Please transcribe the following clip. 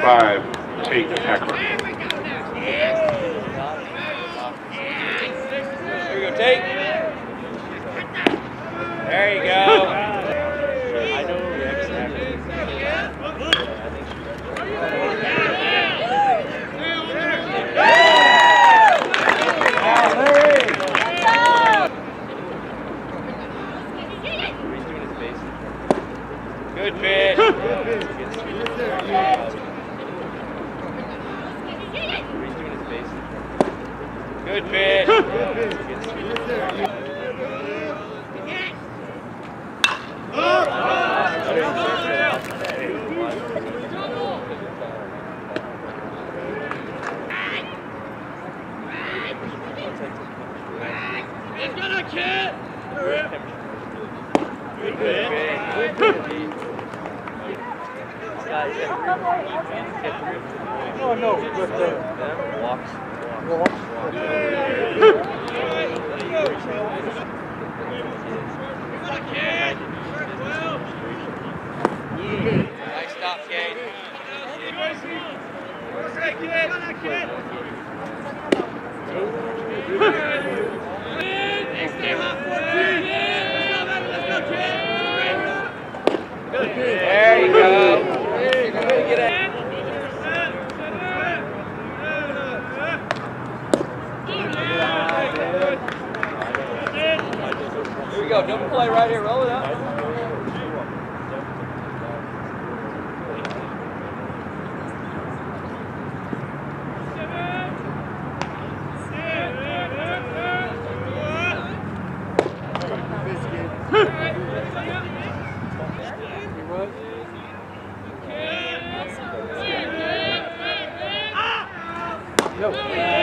5, Tate Hackler. Here we go, Tate. There you go. I know the X-Hackler. Good pitch. Good pitch. He's gonna kid. Good pitch. Oh no, with the walks. Nice stop, Kate. There you go. Get it. Here we go, double play right here, roll it up. No.